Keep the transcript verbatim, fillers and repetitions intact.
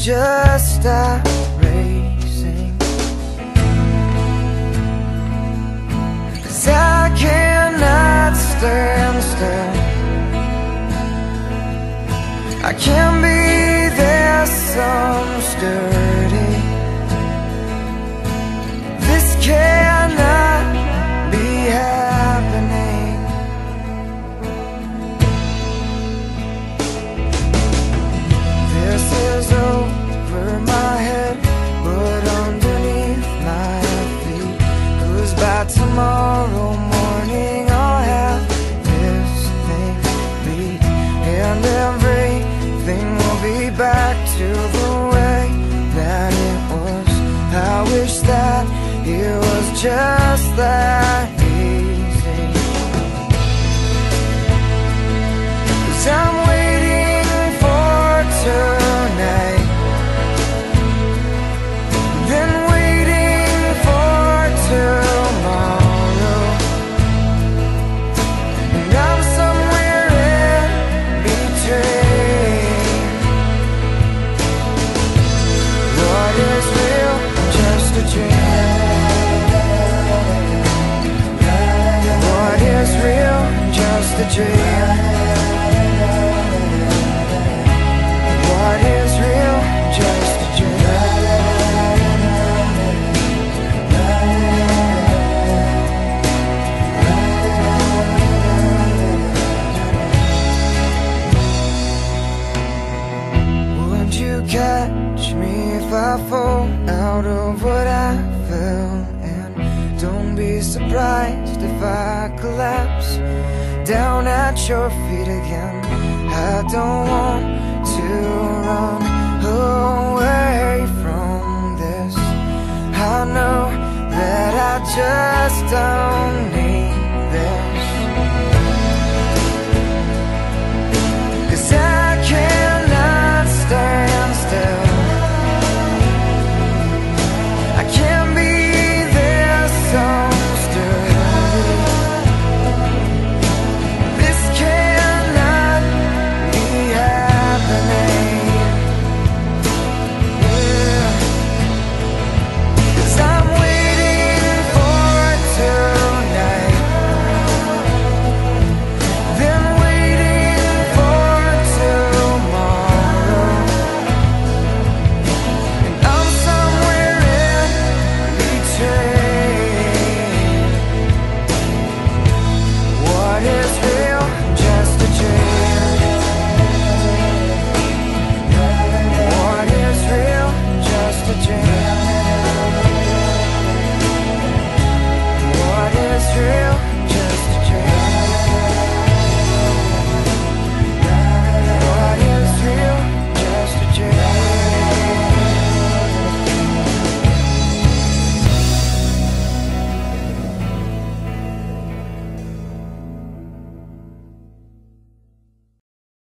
just stop racing, 'cause I cannot stand still. I can't be this unsturdy. This cannot be happening. This is over my head, but underneath my feet, 'cause by tomorrow morning I'll have this thing beat, and everything will be back to the way that it was. I wish that it was just that easy, 'cause I'm waiting for tonight, then waiting for tomorrow, and I'm somewhere in between. What is real? Just a dream. What is real? Just a dream. What is real? Just a dream. Would you catch me if I fall out of what I felt? And don't be surprised if I collapse down at your feet again. I don't want to run